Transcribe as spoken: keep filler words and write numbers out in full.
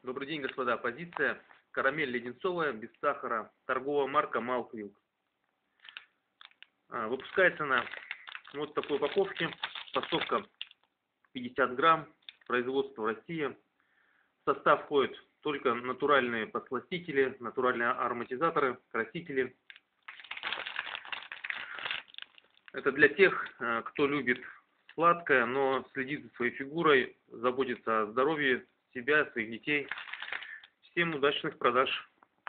Добрый день, господа. Позиция карамель леденцовая, без сахара, торговая марка Малквилл. Выпускается она вот в такой упаковке. Фасовка пятьдесят грамм, производство Россия. В состав входят только натуральные подсластители, натуральные ароматизаторы, красители. Это для тех, кто любит сладкое, но следит за своей фигурой, заботится о здоровье себя, своих детей. Всем удачных продаж!